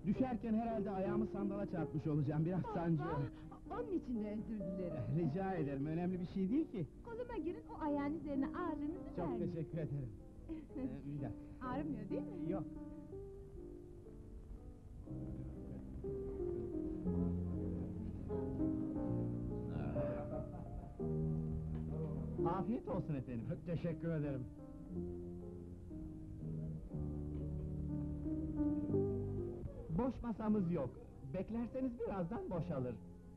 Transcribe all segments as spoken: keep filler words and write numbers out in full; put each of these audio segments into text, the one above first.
Düşerken herhalde ayağımı sandala çarpmış olacağım, biraz sancıyor. Onun için de özür dilerim. Rica ederim, önemli bir şey değil ki. Koluma girin, o ayağın üzerine ağırlığınızı Çok vermeyin. teşekkür ederim. Ee, bir dakika. Ağrımıyor değil mi? Yok. Afiyet olsun efendim. Teşekkür ederim. Boş masamız yok. Beklerseniz birazdan boşalır.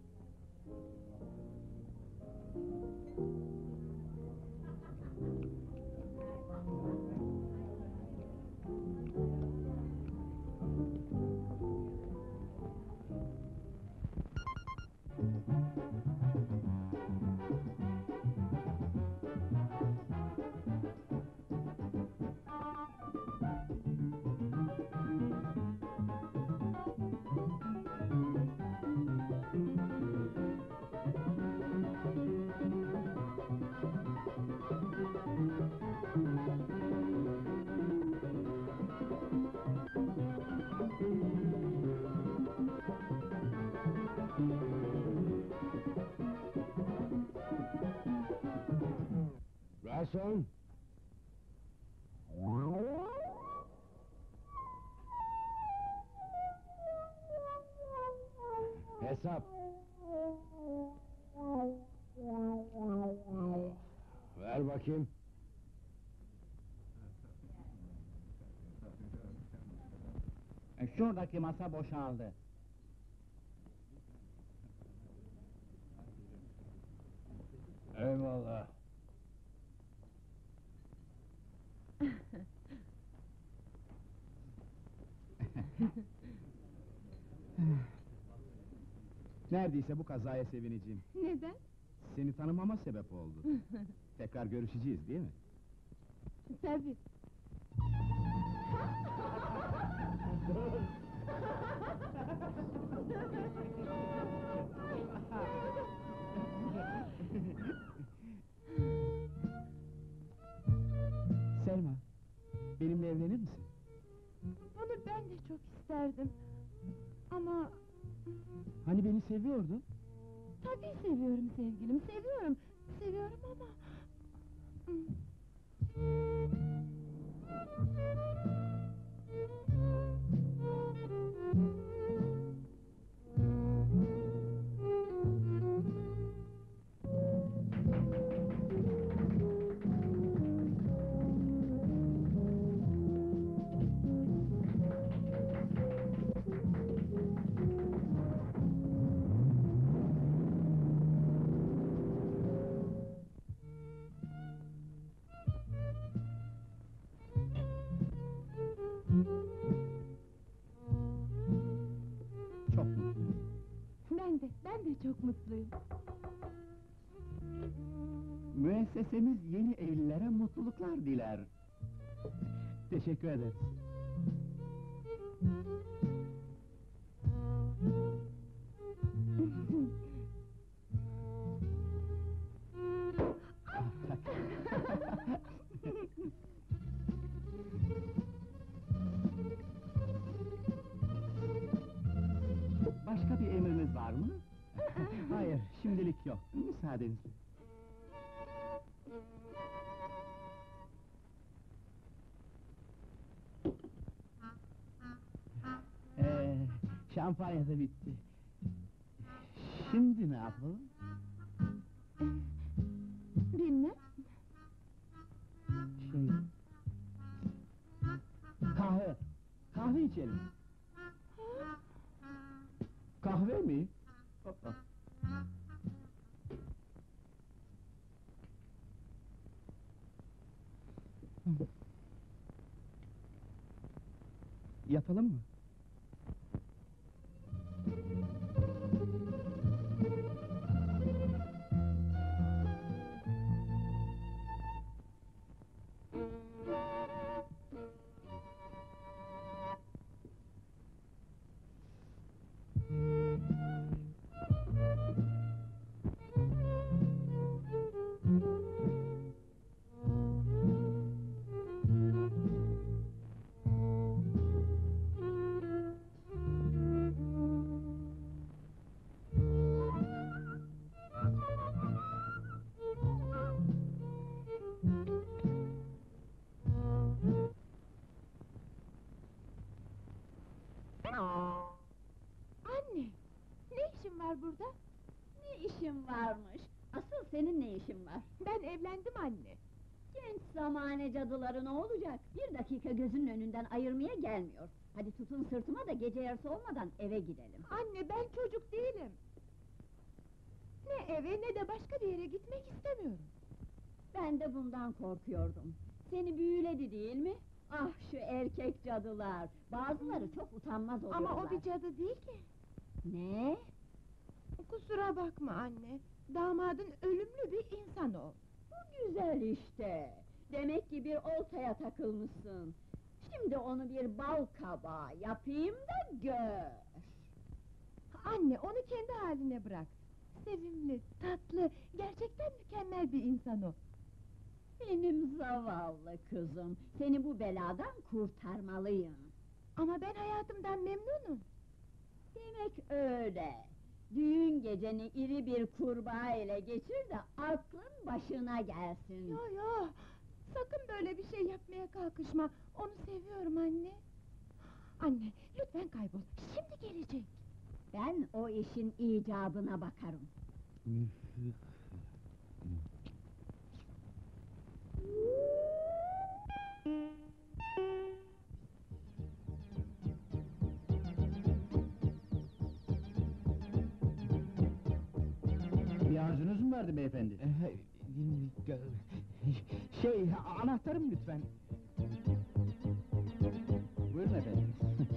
Garson! Hesap! Ver bakayım. E, Şuradaki masa boşaldı. Eyvallah. Neredeyse bu kazaya sevineceğim. Neden? Seni tanımama sebep oldu. Tekrar görüşeceğiz değil mi? Tabii. Selma, benimle evlenir misin? Bunu ben de çok isterdim. Ama... Hani beni seviyordun? Tabii seviyorum sevgilim, seviyorum. Seviyorum ama... Çok mutluyum. Ben de, ben de çok mutluyum. Müessesemiz yeni evlilere mutluluklar diler. Teşekkür ederiz. Başka bir emriniz var mı? Hayır, şimdilik yok. Müsaadenizle. Ee, şampanya da bitti. Şimdi ne yapalım? Bilmem. Şey... Kahve! Kahve içelim. Kahve mi? Aa. Yapalım mı? Anne, ne işin var burada? Ne işin varmış? Asıl senin ne işin var? Ben evlendim anne. Genç zamane cadıları ne olacak? Bir dakika gözünün önünden ayırmaya gelmiyor. Hadi tutun sırtıma da gece yarısı olmadan eve gidelim. Anne, ben çocuk değilim. Ne eve ne de başka bir yere gitmek istemiyorum. Ben de bundan korkuyordum. Seni büyüledi değil mi? Ah şu erkek cadılar! Bazıları çok utanmaz oluyorlar. Ama o bir cadı değil ki. Ne? Kusura bakma anne. Damadın ölümlü bir insan o. Bu güzel işte! Demek ki bir oltaya takılmışsın. Şimdi onu bir bal kabağı yapayım da gör! Anne, onu kendi haline bırak. Sevimli, tatlı, gerçekten mükemmel bir insan o. Benim zavallı kızım, seni bu beladan kurtarmalıyım. Ama ben hayatımdan memnunum. Demek öyle. Düğün geceni iri bir kurbağa ile geçir de aklın başına gelsin. Yo yo, sakın böyle bir şey yapmaya kalkışma. Onu seviyorum anne. Anne, lütfen kaybol. Şimdi gelecek. Ben o işin icabına bakarım. Bir arzunuz mu vardı beyefendi? Şey, anahtarım lütfen. Buyurun efendim.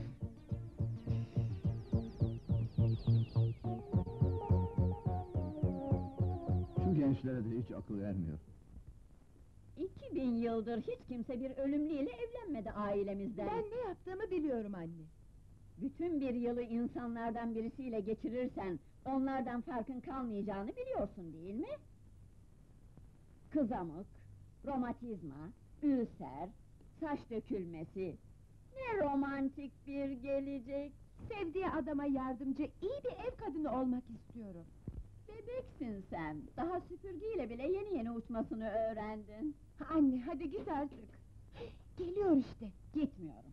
Şu gençlere de hiç akıl vermiyor. İki bin yıldır hiç kimse bir ölümlüyle evlenmedi ailemizden. Ben ne yaptığımı biliyorum anne. Bütün bir yılı insanlardan birisiyle geçirirsen, onlardan farkın kalmayacağını biliyorsun değil mi? Kızamık, romatizma, ülser, saç dökülmesi... Ne romantik bir gelecek! Sevdiği adama yardımcı, iyi bir ev kadını olmak istiyorum. Bebeksin sen, daha süpürgeyle bile yeni yeni uçmasını öğrendin. Anne, hadi git artık. Geliyor işte. Gitmiyorum.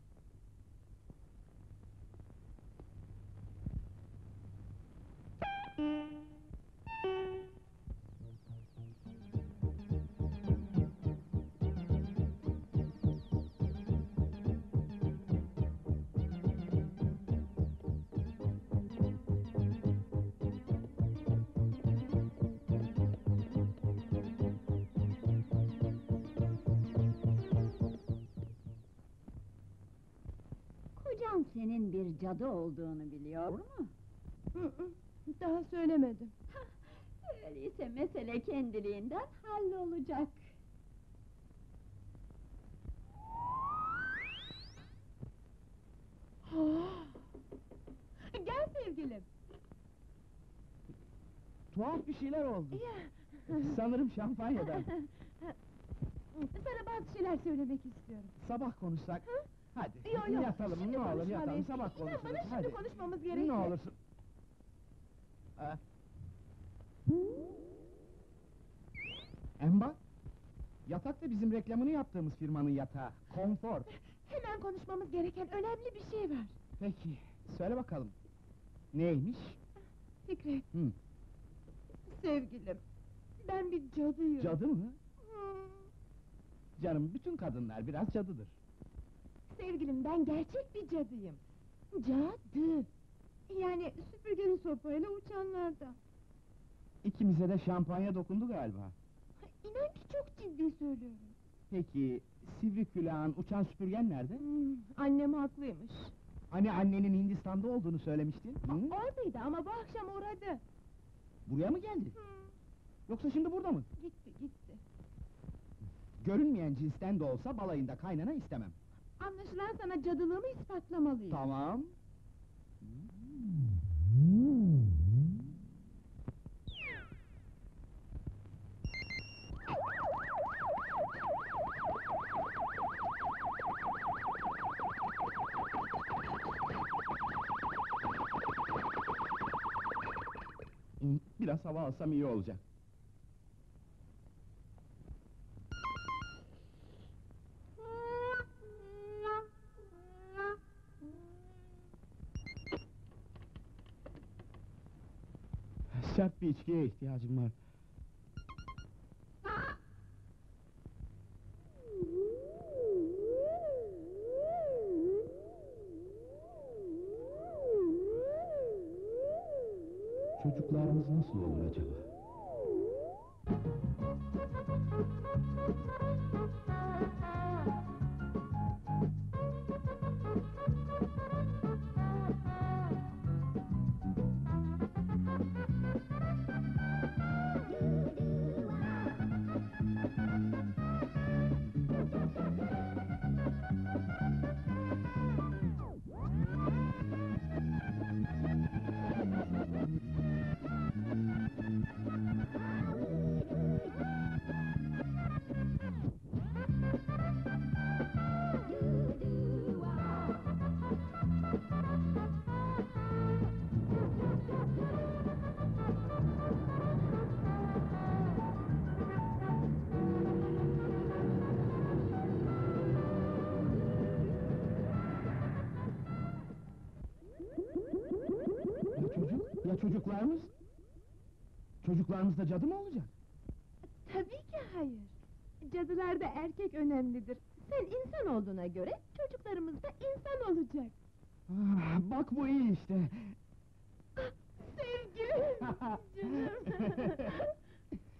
Kocan senin bir cadı olduğunu biliyor mu? Hı hı, daha söylemedim. Öyleyse mesele kendiliğinden hallolacak. Gel sevgilim. Tuhaf bir şeyler oldu. Ya. Sanırım şampanyadan. Sana bazı şeyler söylemek istiyorum. Sabah konuşsak. Hı? Hadi, Yo, yo, yatalım, şimdi ne olur konuşmalıyız. yatalım, sabah İnan konuşuruz, bana, şimdi hadi. konuşmamız gerekiyor. Ne olursun. Ha? Hem bak, yatak da bizim reklamını yaptığımız firmanın yatağı, konfor. Hemen konuşmamız gereken önemli bir şey var. Peki, söyle bakalım. Neymiş? Fikret, Hı. sevgilim, ben bir cadıyım. Cadı mı? Hı. Canım, bütün kadınlar biraz cadıdır. Sevgilim, ben gerçek bir cadıyım. Cadı. Yani süpürgeli sopayla uçanlardan. İkimize de şampanya dokundu galiba. İnan ki çok ciddi söylüyorum. Peki, sivri külahın, uçan süpürgen nerede? Hmm, annem haklıymış. Hani annenin Hindistan'da olduğunu söylemiştin? Hı? Oradaydı ama bu akşam uğradı. Buraya mı geldi? Hı, Yoksa şimdi burada mı? gitti gitti. Görünmeyen cinsten de olsa balayında kaynana istemem. Anlaşılan sana cadılığımı ispatlamalıyım. Tamam. Biraz hava alsam iyi olacak. Şart bir içkiye ihtiyacım var. Çocuklarımız nasıl olur acaba? Ya çocuk? Ya çocuklarımız? Çocuklarımız da cadı mı olacak? Tabii ki hayır. Cadılarda erkek önemlidir. Sen insan olduğuna göre çocuklarımız da insan olacak. Ah, bak bu iyi işte. Sevgilim! Canım!